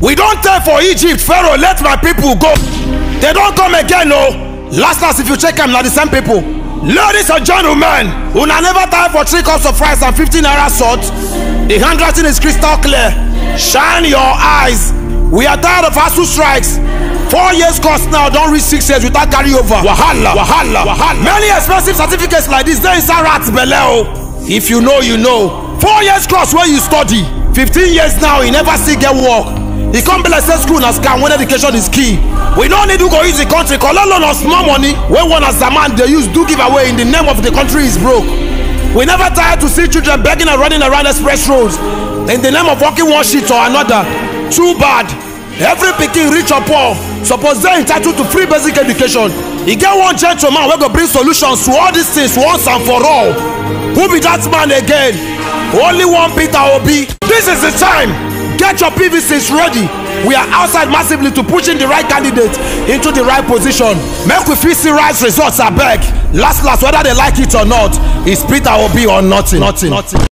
We don't tell for Egypt, Pharaoh, let my people go. They don't come again, no. Last, if you check them, now the same people. Ladies and gentlemen, una never die for 3 cups of rice and 15 naira salt. The handwriting is crystal clear. Shine your eyes. We are tired of ASU strikes. 4 years course now, don't reach 6 years without carryover. Wahala, wahala, wahala. Many expensive certificates like this, they inside rats beleo. If you know, you know. 4 years course where you study. 15 years now, you never still get work. He come be like say school na scam when education is key. We don't need to go use the country, collect loan of small money when one as a man they use do give away in the name of the country is broke. We never tired to see children begging and running around express roads in the name of working one shit or another. Too bad. Every pikin, rich or poor, suppose they entitled to free basic education. He get one gentleman wey go bring solutions to all these things once and for all. Who be that man again? Only one Peter Obi. This is the time. Get your PVCs ready. We are outside massively to push in the right candidate into the right position. Make we fit see right results abeg. Last, whether they like it or not, is Peter Obi or nothing.